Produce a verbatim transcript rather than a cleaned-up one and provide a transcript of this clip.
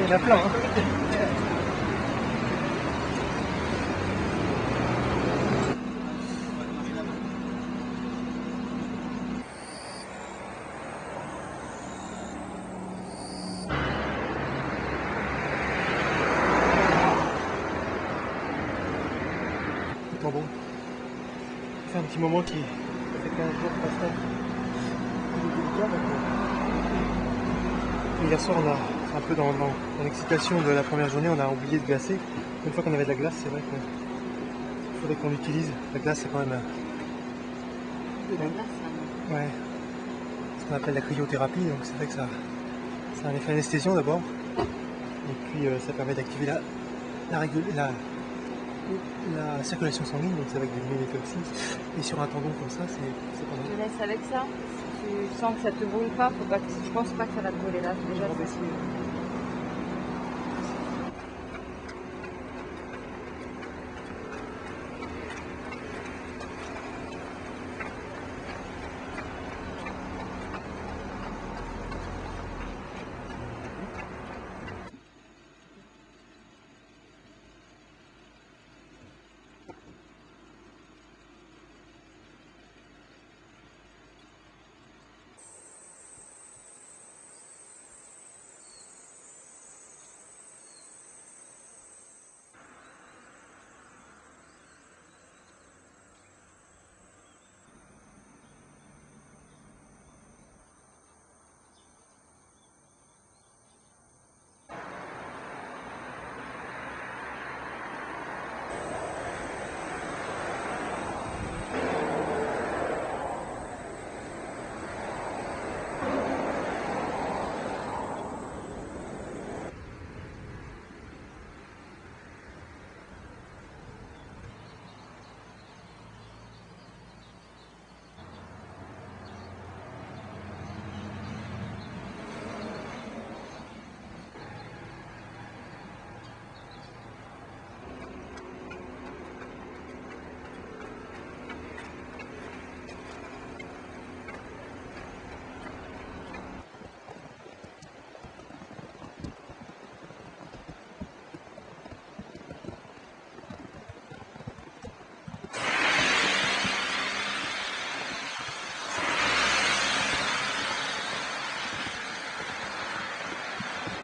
y en a plein. Hein. Bon, bon. C'est un petit moment qui fait quinze jours que ça se hier soir, on a un peu dans, dans, dans l'excitation de la première journée, on a oublié de glacer. Une fois qu'on avait de la glace, c'est vrai qu'il faudrait qu'on l'utilise. La glace, c'est quand même de la glace, hein. Ouais, ce qu'on appelle la cryothérapie, donc c'est vrai que ça, ça a un effet anesthésiant d'abord, et puis euh, ça permet d'activer la, la, la, la circulation sanguine, donc ça va diminuer les toxines, et sur un tendon comme ça, c'est pas mal. Je te laisse avec ça. Si tu sens que ça te brûle pas, faut pas que, je pense pas que ça va te brûler là. Déjà, c'est